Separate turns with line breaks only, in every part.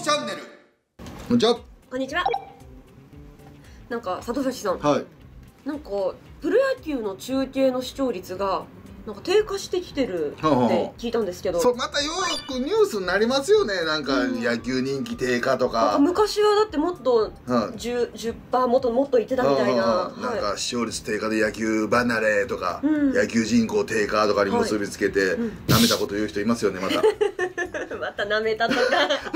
チャンネル。こんにちは。
こんにちは。なんか里崎さん、
はい。
なんかプロ野球の中継の視聴率がなんか低下してきてるって聞いたんですけど、
そう、またよくニュースになりますよね。なんか野球人気低下と
なん
か。
か昔はだってもっと
はい
10%もっといってたみたいな、
なんか視聴率低下で野球離れとか、
うん
野球人口低下とかに結びつけて、舐めたこと言う人いますよね、また。
また舐めたとか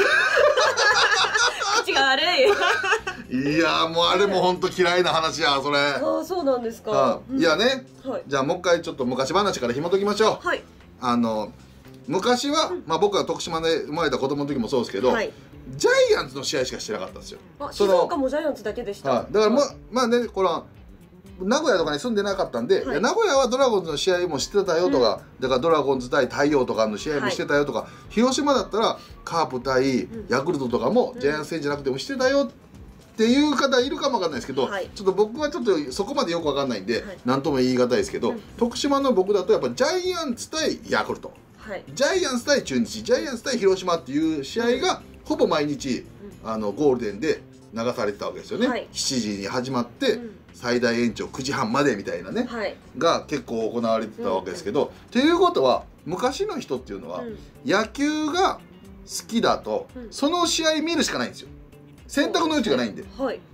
口が悪い。
いやもうあれも本当嫌いな話や、それ。
ああ、そうなんですか。
いやね、
はい、
じゃあもう一回ちょっと昔話から紐解きましょう。
はい。
昔は、まあ僕は徳島で生まれた子供の時もそうですけど、
はい、
ジャイアンツの試合しかしてなかったんですよ。
静岡もジャイアンツだけでした。
だからまあね、これは名古屋とかに住んでなかったんで、名古屋はドラゴンズの試合もしてたよとか、だからドラゴンズ対太陽とかの試合もしてたよとか、広島だったらカープ対ヤクルトとかもジャイアンツ戦じゃなくてもしてたよっていう方いるかもわかんないですけど、ちょっと僕はちょっとそこまでよくわかんないんで何とも言い難いですけど、徳島の僕だとやっぱジャイアンツ対ヤクルト、ジャイアンツ対中日、ジャイアンツ対広島っていう試合がほぼ毎日ゴールデンで流されてたわけですよね。7時に始まって最大延長9時半までみたいなね、が結構行われてたわけですけど、ということは昔の人っていうのは野球が好きだとその試合見るしかないんですよ。選択の余地がないんで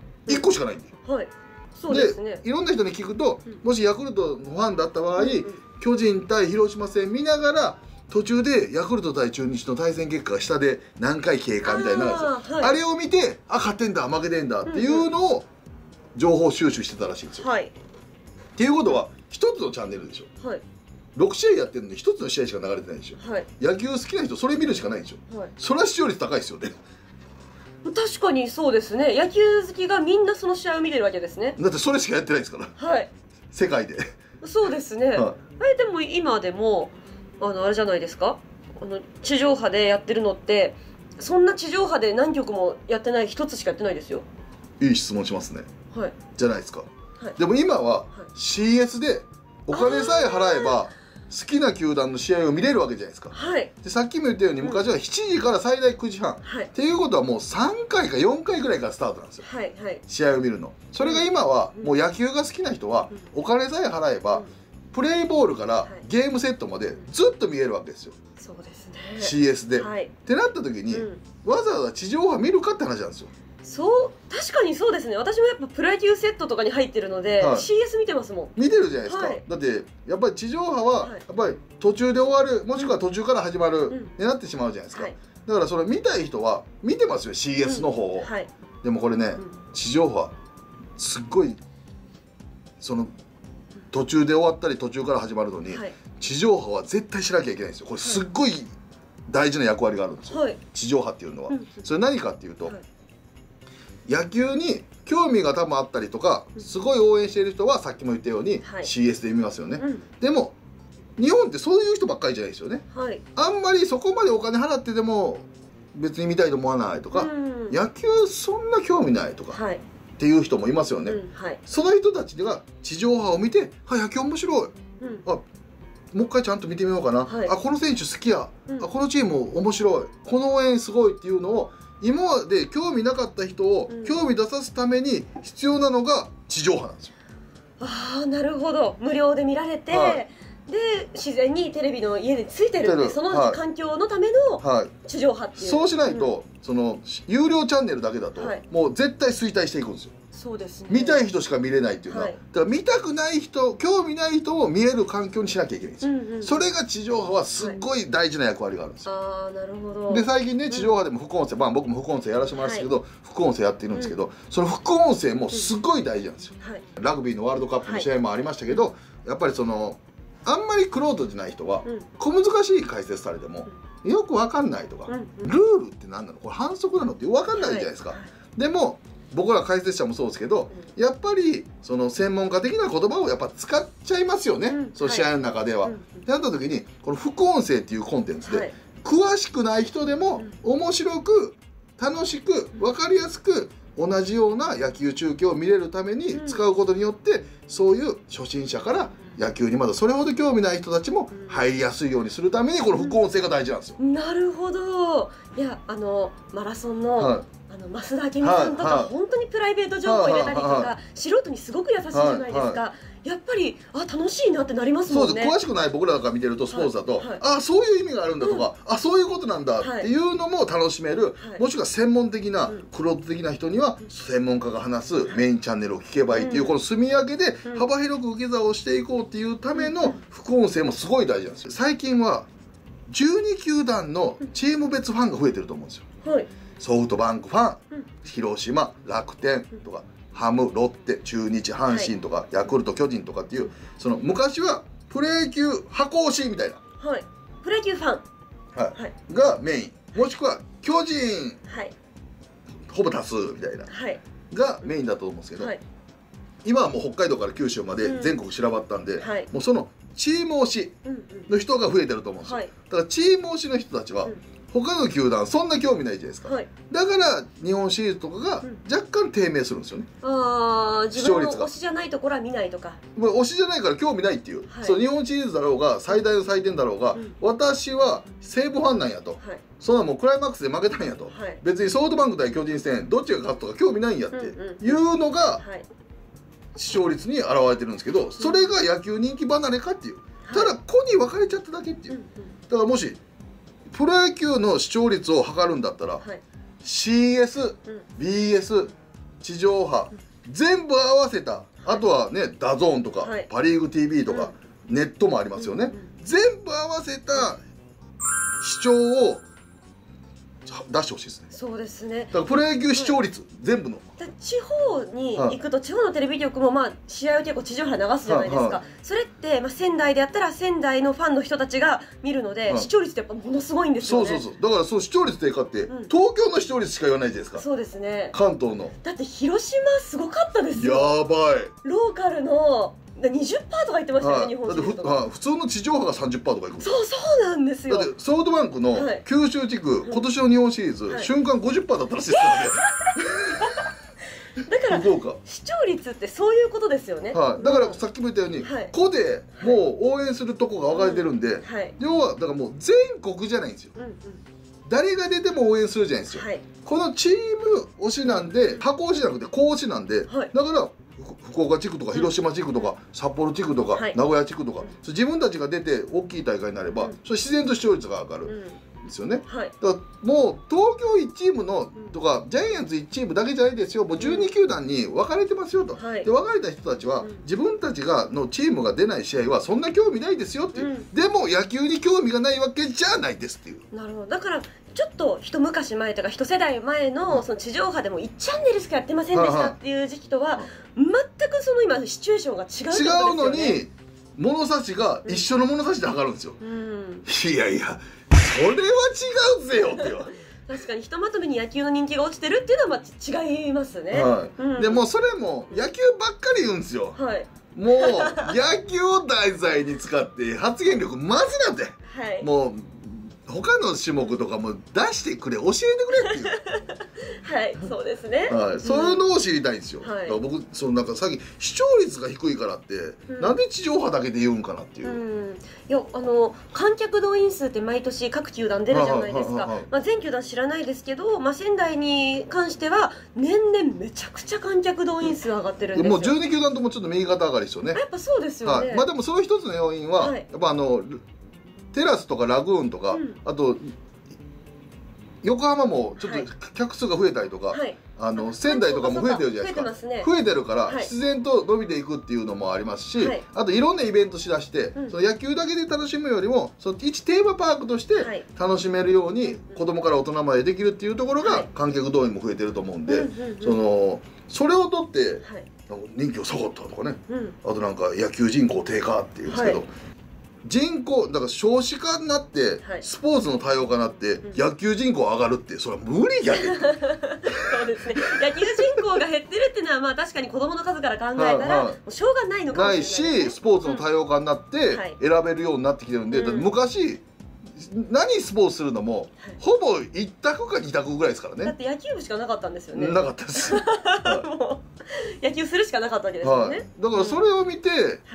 1個しかないんで。でいろんな人に聞くと、もしヤクルトのファンだった場合、巨人対広島戦見ながら途中でヤクルト対中日の対戦結果が下で何回経過みたいなのがあるんですよ。あれを見て、あ、勝ってんだ負けてんだっていうのを情報収集してたらしいんですよ。っていうことは一つのチャンネルでしょ。6試合やってるのに1つの試合しか流れてないでしょ。野球好きな人それ見るしかないでしょ。それは視聴率高いですよね。
確かにそうですね。野球好きがみんなその試合を見てるわけですね。
だってそれしかやってないですから、世界で。
そうですね。でも今でもあれじゃないですか、地上波でやってるのってそんな地上波で何曲もやってない、一つしかやってないですよ。
いい質問しますね。じゃないですか。でも今は CS でお金さえ払えば好きな球団の試合を見れるわけじゃないですか。でさっきも言ったように昔は7時から最大9時半、っていうことはもう3回か4回ぐらいからスタートなんですよ、試合を見るの。それが今はもう野球が好きな人はお金さえ払えばプレイボールからゲームセットまでずっと見えるわけですよ。
そうですね。
CS で。ってなった時にわざわざ地上波見るかって話なんですよ。
確かにそうですね。私もやっぱプロ野球セットとかに入ってるので CS 見てますもん。
見てるじゃないですか。だってやっぱり地上波はやっぱり途中で終わる、もしくは途中から始まるになってしまうじゃないですか。だからそれ見たい人は見てますよ、 CS の方を。でもこれね、地上波すっごいその途中で終わったり途中から始まるのに、地上波は絶対しなきゃいけないんですよ。これすっごい大事な役割があるんですよ、地上波っていうのは。それ何かっていうと、野球に興味が多分あったりとかすごい応援している人はさっきも言ったように CS で見ますよね。でも日本ってそういう人ばっかりじゃないですよね。あんまりそこまでお金払ってでも別に見たいと思わないとか、野球そんな興味ないとかっていう人もいますよね。その人たちが地上波を見て「野球面白い、あもう一回ちゃんと見てみようかな、あこの選手好きや、あこのチーム面白い、この応援すごい」っていうのを今まで興味なかった人を興味出さすために必要なのが地上波なんですよ。
ああ、なるほど。無料で見られて、で自然にテレビの家でついてるって、その環境のための地上波っていう。
そうしないとその有料チャンネルだけだともう絶対衰退していくんですよ。
そうですね。
見たい人しか見れないっていうのは、だから見たくない人、興味ない人を見える環境にしなきゃいけないんですよ。それが地上波はすっごい大事な役割があるんですよ。
ああ、なるほど。
で最近ね、地上波でも副音声、まあ僕も副音声やらせてもらうんですけど、副音声やってるんですけど、その副音声もすごい大事なんですよ。ラグビーのワールドカップの試合もありましたけど、やっぱりそのあんまり玄人じゃない人は小難しい解説されてもよく分かんないとか、ルールって何なの、これ反則なのって分かんないじゃないですか。でも僕ら解説者もそうですけど、やっぱりその専門家的な言葉をやっぱ使っちゃいますよね、その試合の中では。ってなった時にこの副音声っていうコンテンツで詳しくない人でも面白く楽しく分かりやすく同じような野球中継を見れるために使うことによって、そういう初心者から野球にまだそれほど興味ない人たちも入りやすいようにするためにこの副音声が大事なんですよ。
なるほど。いやマラソンの、
はい
増田明美さんとか、本当にプライベート情報入れたりとか、素人にすごく優しいじゃないですか。やっぱり楽しいなってなりますもんね。
そうです。詳しくない僕らが見てるとスポーツだと、そういう意味があるんだとか、そういうことなんだっていうのも楽しめる、もしくは専門的な玄人的な人には専門家が話すメインチャンネルを聞けばいいっていう、この住み分けで幅広く受け皿をしていこうっていうための副音声もすごい大事なんですよ。最近は12球団のチーム別ファンが増えてると思うんですよ。
はい、
ソフトバンクファン、広島、楽天とか、ハム、ロッテ、中日、阪神とか、ヤクルト、巨人とかっていう、その昔はプロ野球箱推しみたいな、
プロ野球ファン、
がメイン、もしくは巨人、ほぼ多数みたいな、がメインだと思うんですけど、今はもう北海道から九州まで全国散らばったんで、もうそのチーム推しの人が増えてると思うんですよ。だからチーム推しの人たちは、他の球団そんな興味ないじゃないですか、だから日本シリーズとかが若干低迷するんですよね。
自分の推しじゃないところは見ないとか、
推しじゃないから興味ないっていう、そう日本シリーズだろうが最大の祭典だろうが、私は西武ファンなんやと、そんなもうクライマックスで負けたんやと、別にソフトバンク対巨人戦どっちが勝つとか興味ないんやっていうのが視聴率に表れてるんですけど、それが野球人気離れかっていう、ただ個に分かれちゃっただけっていう。だからもしプロ野球の視聴率を測るんだったら、CS、BS、地上波、全部合わせた、あとはねダゾーンとか、パ・リーグ TV とか、ネットもありますよね、全部合わせた視聴を出してほしいですね。
そうですね。
だからプロ野球視聴率、全部の
地方に行くと、地方のテレビ局も試合を結構地上波流すじゃないですか。それって仙台でやったら仙台のファンの人たちが見るので、視聴率ってやっぱものすごいんですよね。
そうだからそう視聴率低下って、東京の視聴率しか言わないじゃないですか。
そうですね。
関東の
だって広島すごかったですよ。
やばい。
ローカルの20%とか言ってましたよね、日本シリーズとか。
普通の地上波が 30% とかいく。
そうなんですよ。
だってソフトバンクの九州地区、今年の日本シリーズ、瞬間 50% だったらしいですからね。
だから視聴率ってそういうことですよね。
だからさっきも言ったように、個でもう応援するとこが分かれてるんで、要はだからもう全国じゃないんですよ。誰が出ても応援するじゃないですよ。このチーム推しなんで、箱推しじゃなくて公推しなんで、だから福岡地区とか広島地区とか札幌地区とか名古屋地区とか、自分たちが出て大きい大会になれば、それ自然と視聴率が上がるんですよね。だからもう東京1チームのとかジャイアンツ1チームだけじゃないですよ、もう12球団に分かれてますよと。で分かれた人たちは自分たちのチームが出ない試合はそんな興味ないですよっていう、でも野球に興味がないわけじゃないですっていう。なるほど。
だからちょっと一昔前とか一世代前のその地上波でも1チャンネルしかやってませんでしたっていう時期とは全くその今シチュエーションが違うってことですよね。
違うのに物差しが一緒の物差しで測るんですよ。いやいやそれは違うぜよっていう。
確かにひとまとめに野球の人気が落ちてるっていうのは違いますね。
でもそれも野球ばっかり言うんですよ。もう野球を題材に使って発言力まずなんて、もう他の種目とかも出してくれ、教えてくれっていう
そうですね。
そういうのを知りたいんですよ。だから僕なんかさっき視聴率が低いからって、なんで地上波だけで言うんかなっていう。
いや観客動員数って毎年各球団出るじゃないですか。全球団知らないですけど、仙台に関しては年々めちゃくちゃ観客動員数上がってるんですよ。
もう12球団ともちょっと右肩上がりですよね。
やっぱそうですよね。
でもその一つの要因はやっぱテラスとかラグーンとか、あと横浜もちょっと客数が増えたりとか、仙台とかも増えてるじゃないですか。増えてるから必然と伸びていくっていうのもありますし、あといろんなイベントしだして、その野球だけで楽しむよりもその一テーマパークとして楽しめるように子供から大人までできるっていうところが観客動員も増えてると思うんで、それをとって人気が下がったとかね、あとなんか野球人口低下っていうんですけど。人口だから少子化になってスポーツの多様化になって野球人口上がるってそれは無理やで。そう
ですね。野球人口が減ってるっていうのは確かに子供の数から考えたらもうしょうがないのかもしれないですね。
ないし、スポーツの多様化になって選べるようになってきてるんで、だって昔何スポーツするのもほぼ1択か2択ぐらいですからね。
だって野球部しかなかったんですよね。
なかったです。
もう野球するしかなかったわけですよね。
だからそれを見て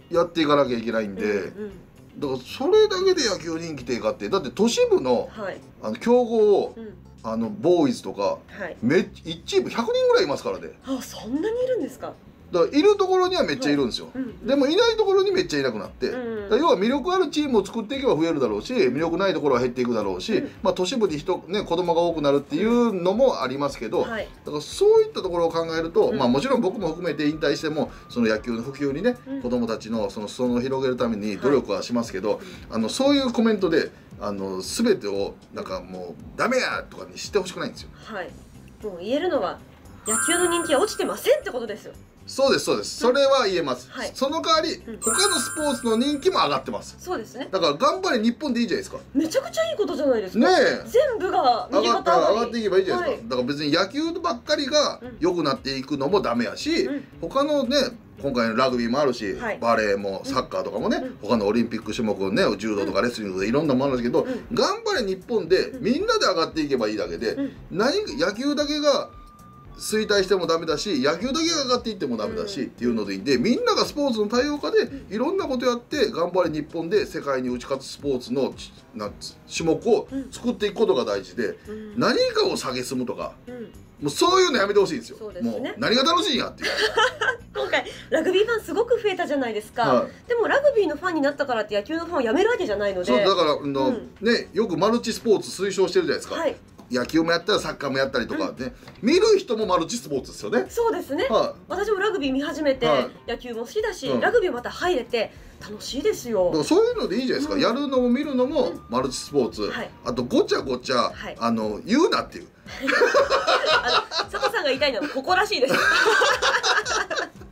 やっていかなきゃいけないんで、だからそれだけで野球人気低下って、だって都市部の強豪をボーイズとか1チーム100人ぐらいいますからね。
あ、そんなにいるんですか。
だからいるところにはめっちゃいるんですよ、でもいないところにめっちゃいなくなって、要は魅力あるチームを作っていけば増えるだろうし、魅力ないところは減っていくだろうし、まあ都市部に子供が多くなるっていうのもありますけど、だからそういったところを考えると、まあもちろん僕も含めて引退してもその野球の普及にね、子供たちのその裾野を広げるために努力はしますけど、そういうコメントで全てをなんかもうダメやとかにしてほしくないんですよ。
はい、もう言えるのは野球の人気は落ちてませんってことですよ。
そうですそうです、それは言えます、その代わり他のスポーツの人気も上がってます。
そうですね、
だから頑張れ日本でいいじゃないですか。
めちゃくちゃいいことじゃないですか。
ね
え、全部が右肩
上がっていけばいいじゃないですか。だから別に野球ばっかりが良くなっていくのもダメやし、他のね、今回のラグビーもあるし、バレーもサッカーとかもね、他のオリンピック種目ね、柔道とかレスリングでいろんなものあるんですけど、頑張れ日本でみんなで上がっていけばいいだけで、野球だけが衰退してもダメだし、野球だけが上がっていってもダメだしっていうのでいいんで、みんながスポーツの多様化でいろんなことやって頑張れ日本で世界に打ち勝つスポーツの種目を作っていくことが大事で、何かを蔑むとか、もうそういうのやめてほしいんですよ。もう何が楽しいんやっていう。
今回ラグビーファンすごく増えたじゃないですか、でもラグビーのファンになったからって野球のファンをやめるわけじゃないので、
そうだからね、よくマルチスポーツ推奨してるじゃないですか。野球もやったらサッカーもやったりとかね、見る人もマルチスポーツですよね。
そうですね、私もラグビー見始めて野球も好きだし、ラグビーまた入れて楽しいですよ。
そういうのでいいじゃないですか、やるのも見るのもマルチスポーツ。あとごちゃごちゃ言うなっていう。
佐藤さんが言いたいのはここらしいです。